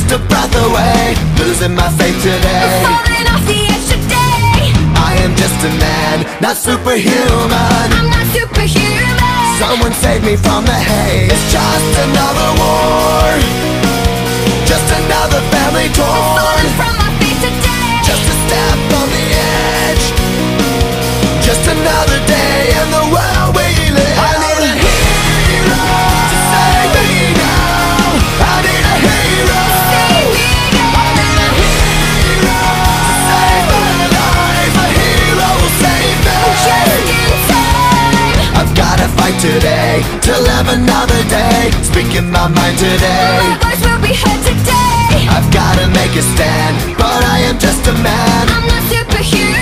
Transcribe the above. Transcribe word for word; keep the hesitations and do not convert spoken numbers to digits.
just a breath away, losing my faith today. Falling off the edge today. I am just a man, not superhuman. I'm not superhuman. Someone save me from the haze. It's just another war, just another family torn. I'm falling from my feet today. Just a step on the edge, just another day in the world we live. I need a hero to save me now. I need a hero. Save me now. I need a hero to save my life. A hero will save me. Just in time. I've gotta fight today to live another day, speaking my mind today. My voice will be heard today. I've gotta make a stand, but I am just a man. I'm not superhuman.